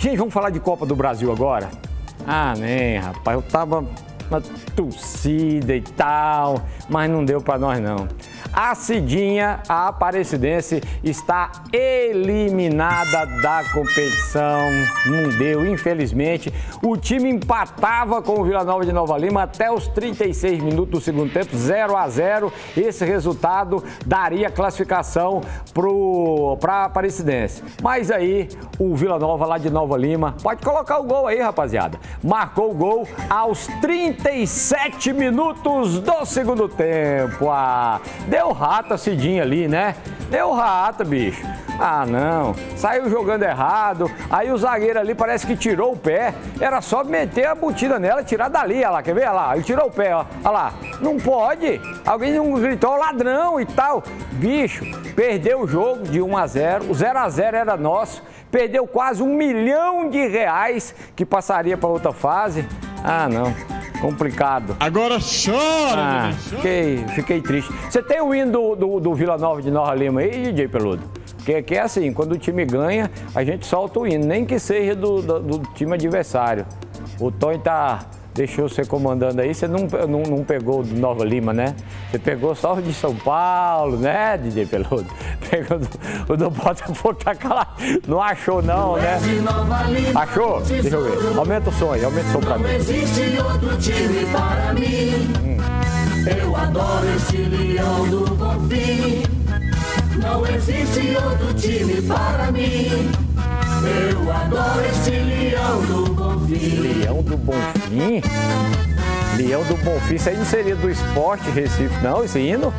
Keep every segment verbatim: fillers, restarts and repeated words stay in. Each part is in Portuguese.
Gente, vamos falar de Copa do Brasil agora? Ah, nem, rapaz, eu tava na torcida e tal, mas não deu pra nós não. A Cidinha, a Aparecidense, está eliminada da competição. Não deu, infelizmente. O time empatava com o Vila Nova de Nova Lima até os trinta e seis minutos do segundo tempo, zero a zero. Esse resultado daria classificação para a Aparecidense. Mas aí, o Vila Nova lá de Nova Lima, pode colocar o gol aí, rapaziada. Marcou o gol aos trinta e sete minutos do segundo tempo. Ah, deu rata a Cidinha ali, né? Deu rata, bicho. Ah, não. Saiu jogando errado. Aí o zagueiro ali parece que tirou o pé. Era só meter a botina nela e tirar dali. Olha lá, quer ver? Olha lá. Ele tirou o pé, ó. Olha lá. Não pode. Alguém não gritou ladrão e tal. Bicho, perdeu o jogo de um a zero. O zero a zero era nosso. Perdeu quase um milhão de reais que passaria para outra fase. Ah, não. Complicado. Agora chora, ah, fiquei, fiquei triste. Você tem o hino do, do, do Vila Nova de Nova Lima aí, D J Peludo? Que, que é assim, quando o time ganha, a gente solta o hino, nem que seja do, do, do time adversário. O Tony tá, deixou você comandando aí, você não, não, não pegou o do Nova Lima, né? Você pegou só o de São Paulo, né, D J Peludo? Pegou o do Botafogo, tá calado. Não achou não, né? Achou? Deixa eu ver. Aumenta o som aí, aumenta o som pra mim. Não existe outro time para mim. Hum. Eu adoro este leão do Bonfim. Não existe outro time para mim. Eu adoro este leão do Bonfim. Leão do Bonfim? Leão do Bonfim, isso aí não seria do Esporte Recife, não, esse hino?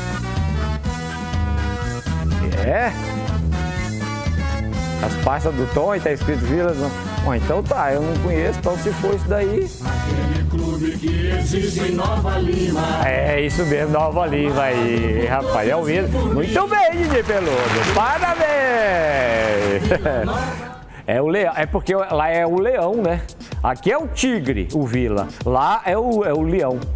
É? As pastas do Tom e tá escrito Vila... Bom, então tá, eu não conheço, então se for isso daí... Aquele clube que existe em Nova Lima. É, isso mesmo, Nova Lima aí, rapaz, é o hino. Muito bem, D J Peludo, parabéns! É o leão, é porque lá é o leão, né? Aqui é o tigre, o Vila, lá é o, é o leão.